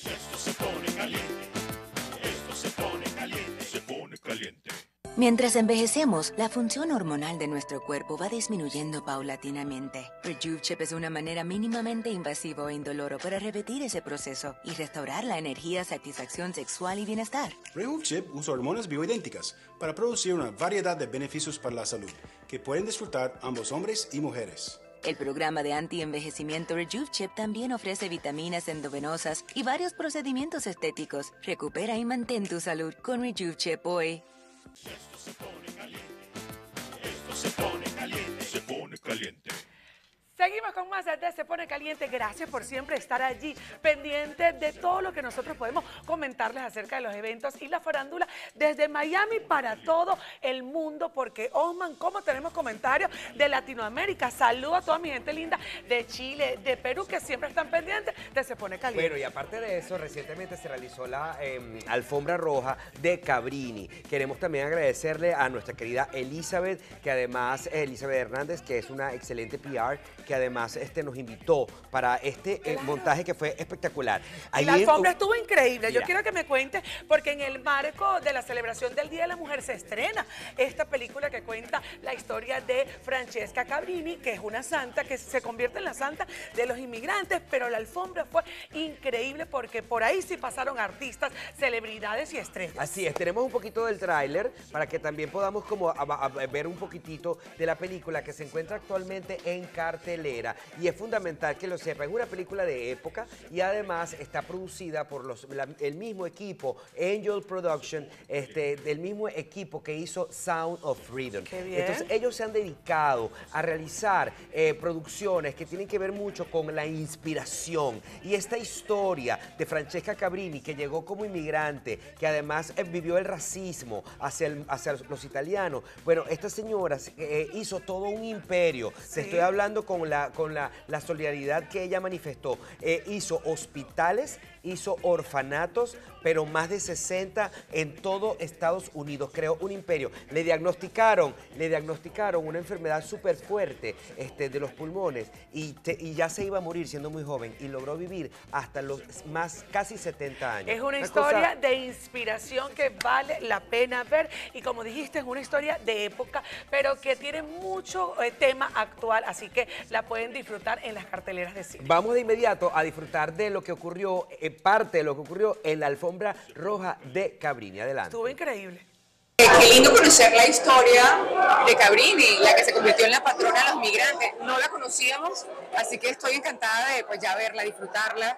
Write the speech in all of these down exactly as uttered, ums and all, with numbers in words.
Esto se pone caliente. Esto se pone caliente. Se pone caliente. Mientras envejecemos, la función hormonal de nuestro cuerpo va disminuyendo paulatinamente. Rejuve-Chip es una manera mínimamente invasiva e indoloro para repetir ese proceso y restaurar la energía, satisfacción sexual y bienestar. Rejuve-Chip usa hormonas bioidénticas para producir una variedad de beneficios para la salud que pueden disfrutar ambos hombres y mujeres. El programa de anti-envejecimiento Rejuve-Chip también ofrece vitaminas endovenosas y varios procedimientos estéticos. Recupera y mantén tu salud con Rejuve-Chip hoy. Esto se pone caliente. Esto se pone caliente. Se pone caliente. Seguimos con más de Se Pone Caliente. Gracias por siempre estar allí, pendiente de todo lo que nosotros podemos comentarles acerca de los eventos y la farándula desde Miami para todo el mundo, porque, Osman, como tenemos comentarios de Latinoamérica. Saludo a toda mi gente linda de Chile, de Perú, que siempre están pendientes de Se Pone Caliente. Bueno, y aparte de eso, recientemente se realizó la eh, alfombra roja de Cabrini. Queremos también agradecerle a nuestra querida Elizabeth, que además, Elizabeth Hernández, que es una excelente P R, que además este, nos invitó para este eh, Claro. montaje que fue espectacular. Y la Ahí, alfombra uh, estuvo increíble. Yo mira. quiero que me cuente, porque en el marco de la celebración del Día de la Mujer se estrena esta película que cuenta la historia de Francesca Cabrini, que es una santa, que se convierte en la santa de los inmigrantes, pero la alfombra fue increíble porque por ahí sí pasaron artistas, celebridades y estrellas. Así es, tenemos un poquito del tráiler para que también podamos como a- a- a ver un poquitito de la película que se encuentra actualmente en cartelera. Y es fundamental que lo sepa, es una película de época y además está producida por los, la- el mismo equipo, Angel Production, este, del mismo equipo que hizo Sound of Freedom. Qué bien. Entonces ellos se han dedicado a realizar eh, producciones que tienen que ver mucho con la inspiración. Y esta historia de Francesca Cabrini, que llegó como inmigrante, que además eh, vivió el racismo hacia, el- hacia los italianos. Bueno, esta señora eh, hizo todo un imperio. Sí. Te estoy hablando con la, con la, la solidaridad que ella manifestó. Eh, hizo hospitales, hizo orfanatos, pero más de sesenta en todo Estados Unidos. Creó un imperio. Le diagnosticaron, le diagnosticaron una enfermedad súper fuerte este, de los pulmones y, te- y ya se iba a morir siendo muy joven y logró vivir hasta los más casi setenta años. Es una Una historia cosa- de inspiración que vale la pena ver y, como dijiste, es una historia de época, pero que tiene mucho eh, tema actual, así que la pueden disfrutar en las carteleras de cine. Vamos de inmediato a disfrutar de lo que ocurrió, eh, parte de lo que ocurrió en la alfombra roja de Cabrini. Adelante. Estuvo increíble. Eh, Qué lindo conocer la historia de Cabrini, la que se convirtió en la patrona de los migrantes. No la conocíamos, así que estoy encantada de pues ya verla, disfrutarla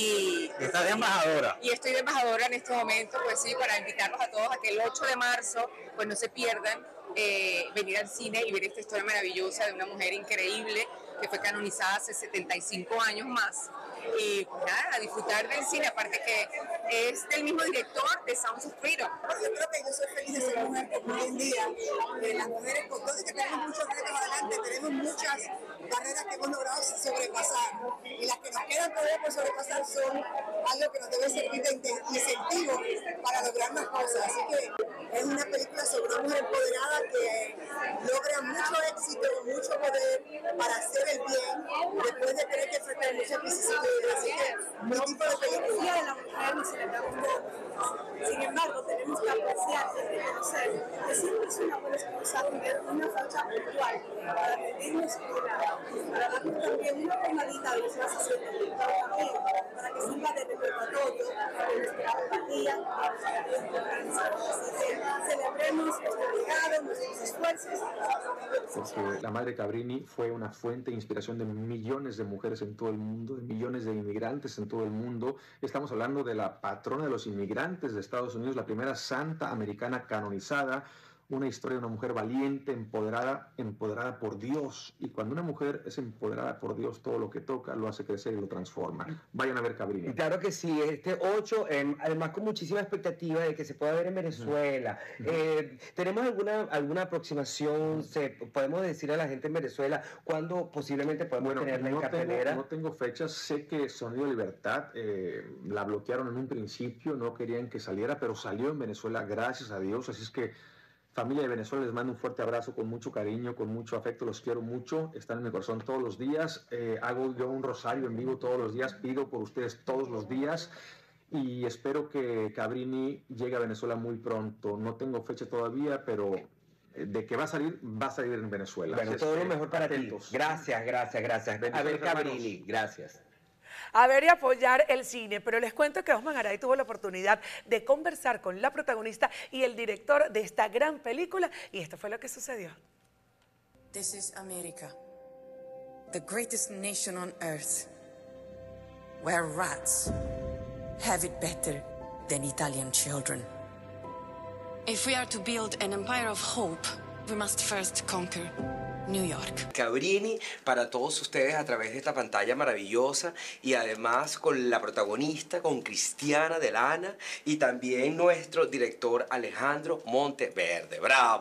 y Estás de embajadora. y estoy de embajadora en este momento, pues sí, para invitarlos a todos a que el ocho de marzo, pues no se pierdan, eh, venir al cine y ver esta historia maravillosa de una mujer increíble que fue canonizada hace setenta y cinco años más. Y pues nada, a disfrutar del cine, aparte que es del mismo director de Sounds of Freedom. Yo creo que yo soy feliz de ser mujer porque hoy en día eh, las mujeres, con todo y que tenemos muchos retos adelante, tenemos muchas barreras que hemos logrado sobrepasar y las que nos quedan todavía por sobrepasar son algo que nos debe servir de inte- incentivo para lograr más cosas. Así que es una película sobre una mujer empoderada que logra mucho éxito, mucho poder para hacer el bien después de tener que enfrentar muchas vicisitudes. Así que mi tipo de película. De la mujer nos celebramos todos. Sin embargo, tenemos que apreciar y reconocer que siempre es una buena esposa tener una fecha puntual para pedirnos cuidado, para darnos también una palmadita de los más haciendo, pero también para que sirva de recordatorio de nuestra empatía, de nuestra importancia. Así que celebremos nuestro legado, nuestros esfuerzos. Porque la madre Cabrini fue una fuente de inspiración de millones de mujeres en todo el mundo, de millones de inmigrantes en todo el mundo. Estamos hablando de la patrona de los inmigrantes de Estados Unidos, la primera santa americana canonizada, una historia de una mujer valiente, empoderada, empoderada por Dios. Y cuando una mujer es empoderada por Dios, todo lo que toca lo hace crecer y lo transforma. Vayan a ver Cabrini. Claro que sí, este ocho, eh, además con muchísima expectativa de que se pueda ver en Venezuela. Uh -huh. eh, ¿Tenemos alguna, alguna aproximación? Se, ¿Podemos decir a la gente en Venezuela cuándo posiblemente podemos bueno, tenerla no en cartelera? Tengo, no tengo fechas, sé que Sonido Libertad eh, la bloquearon en un principio, no querían que saliera, pero salió en Venezuela, gracias a Dios, así es que familia de Venezuela, les mando un fuerte abrazo con mucho cariño, con mucho afecto, los quiero mucho, están en mi corazón todos los días, eh, hago yo un rosario en vivo todos los días, pido por ustedes todos los días y espero que Cabrini llegue a Venezuela muy pronto. No tengo fecha todavía, pero de que va a salir, va a salir en Venezuela. Bueno, Así todo es lo que mejor para atentos. ti. Gracias, gracias, gracias. A ver, Bendiciones, hermanos. Cabrini, gracias. A ver y apoyar el cine, pero les cuento que Osman Aray tuvo la oportunidad de conversar con la protagonista y el director de esta gran película, y esto fue lo que sucedió. This is America, the greatest nation on earth, where rats have it better than Italian children. If we are to build an empire of hope, we must first conquer New York. Cabrini para todos ustedes a través de esta pantalla maravillosa y además con la protagonista, con Cristiana Delana y también nuestro director Alejandro Monteverde.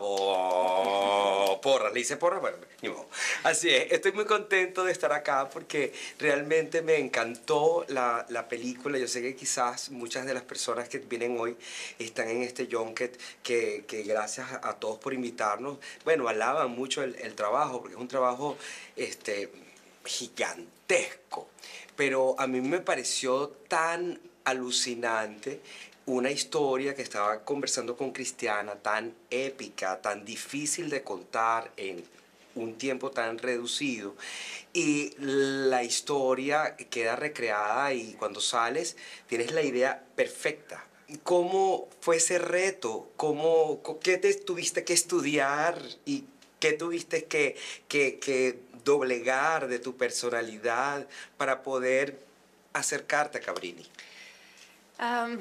¡Bravo! Porra, le hice porra, bueno, ni modo. Así es, estoy muy contento de estar acá porque realmente me encantó la, la película. Yo sé que quizás muchas de las personas que vienen hoy están en este junket que, que gracias a, a todos por invitarnos, bueno, alaban mucho el, el trabajo porque es un trabajo este, gigantesco, pero a mí me pareció tan alucinante una historia que estaba conversando con Cristiana, tan épica, tan difícil de contar en un tiempo tan reducido, y la historia queda recreada y cuando sales tienes la idea perfecta. ¿Cómo fue ese reto? ¿Cómo, ¿Qué te tuviste que estudiar y qué tuviste que, que, que doblegar de tu personalidad para poder acercarte a Cabrini? Um,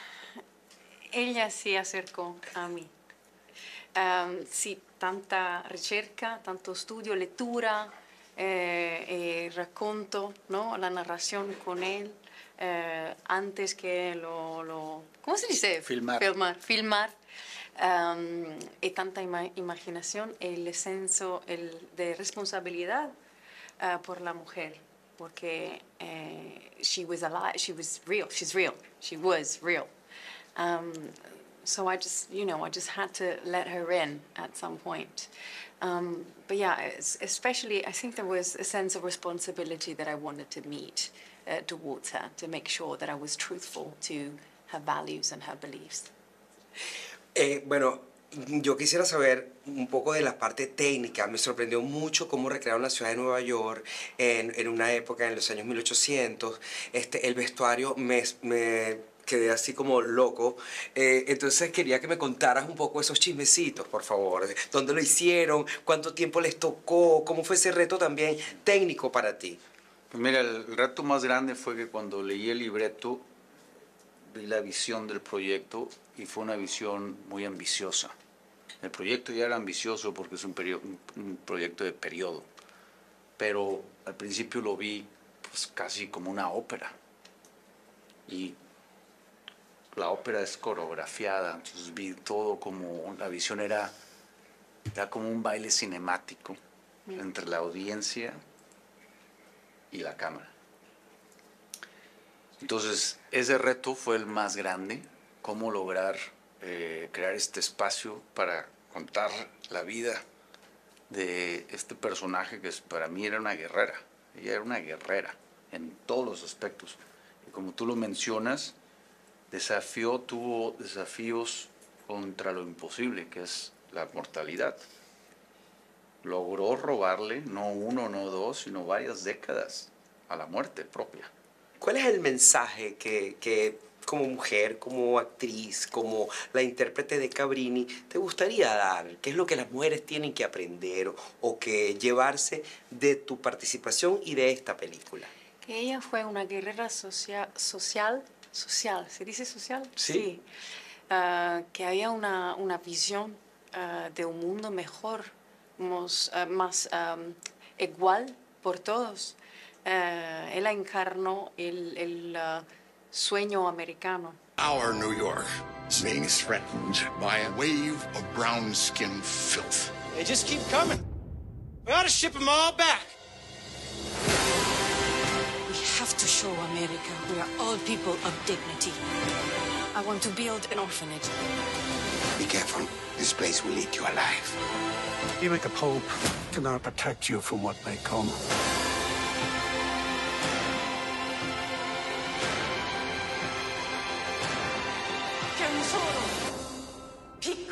ella si acercò a mí. Um, sì, tanta ricerca, tanto studio, lettura, eh, e racconto, ¿no? La narración con él, eh, antes que lo, lo... ¿Cómo se dice? Filmar. Filmar. Filmar. Um, y tanta ima imaginación, el senso el de responsabilidad uh, por la mujer, porque uh, she was alive, she was real, she's real, she was real. Um, so I just, you know, I just had to let her in at some point. Um, but yeah, especially, I think there was a sense of responsibility that I wanted to meet uh, towards her, to make sure that I was truthful to her values and her beliefs. Eh, bueno, yo quisiera saber un poco de la parte técnica. Me sorprendió mucho cómo recrearon la ciudad de Nueva York en, en una época, en los años mil ochocientos. Este, el vestuario me, me quedé así como loco. Eh, entonces quería que me contaras un poco esos chismecitos, por favor. ¿Dónde lo hicieron? ¿Cuánto tiempo les tocó? ¿Cómo fue ese reto también técnico para ti? Pues mira, el reto más grande fue que cuando leí el libreto, vi la visión del proyecto y fue una visión muy ambiciosa. El proyecto ya era ambicioso porque es un, un proyecto de periodo, pero al principio lo vi pues, casi como una ópera. Y la ópera es coreografiada, entonces vi todo como, la visión era, era como un baile cinemático entre la audiencia y la cámara. Entonces, ese reto fue el más grande, cómo lograr eh, crear este espacio para contar la vida de este personaje que para mí era una guerrera. Ella era una guerrera en todos los aspectos. Y como tú lo mencionas, desafió, tuvo desafíos contra lo imposible, que es la mortalidad. Logró robarle no uno, no dos, sino varias décadas a la muerte propia. ¿Cuál es el mensaje que, que como mujer, como actriz, como la intérprete de Cabrini, te gustaría dar? ¿Qué es lo que las mujeres tienen que aprender o, o que llevarse de tu participación y de esta película? Que ella fue una guerrera social, social, social ¿se dice social? Sí. Sí. Uh, que había una, una visión uh, de un mundo mejor, más, uh, más um, igual por todos. Uh, él encarnó el, el uh, sueño americano. Our New York is being threatened by a wave of brown-skinned filth. They just keep coming. We ought to ship them all back. We have to show America we are all people of dignity. I want to build an orphanage. Be careful. This place will eat you alive. Even the Pope cannot protect you from what may come.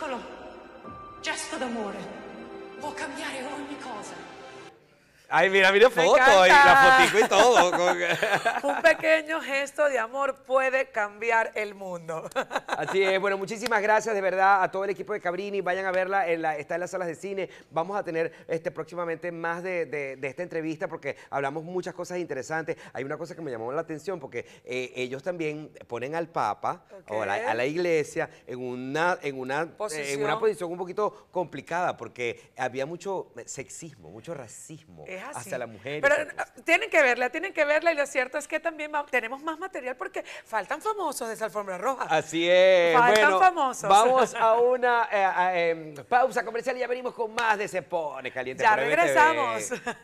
solo gesto d'amore può cambiare ogni cosa. Ay, mira, mira Me foto y encanta. la fotico y todo. con- Un pequeño gesto de amor puede cambiar el mundo. Así es, bueno, muchísimas gracias de verdad a todo el equipo de Cabrini. Vayan a verla, en la, está en las salas de cine. Vamos a tener este, próximamente más de, de- de esta entrevista porque hablamos muchas cosas interesantes. Hay una cosa que me llamó la atención porque eh, ellos también ponen al Papa Ok. o a la, a la iglesia en una, en, una, Posición. en una posición un poquito complicada porque había mucho sexismo, mucho racismo Es así. hacia la mujer. Pero eh, tienen que verla, tienen que verla y lo cierto es que también va- tenemos más material porque faltan famosos de esa alfombra roja. Así es. Faltan bueno, famosos. vamos a una eh, a, em, pausa comercial y ya venimos con más de Se Pone Caliente. Ya por M T V. regresamos.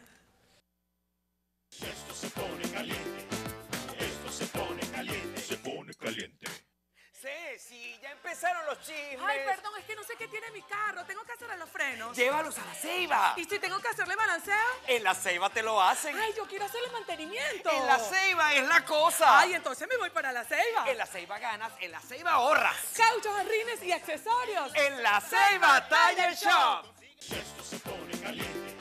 Esto se pone caliente. Esto se pone caliente. Se pone caliente. Sí, sí, ya empezaron los chismes. Ay, perdón, es que no sé qué tiene mi carro. Tengo que hacerle los frenos. Llévalos a la Ceiba. ¿Y si tengo que hacerle balanceo? En la Ceiba te lo hacen. Ay, yo quiero hacerle mantenimiento. En la Ceiba es la cosa. Ay, entonces me voy para la Ceiba. En la Ceiba ganas, en la Ceiba ahorras. Cauchos, rines y accesorios. En la Ceiba Tire Shop. Esto se pone caliente.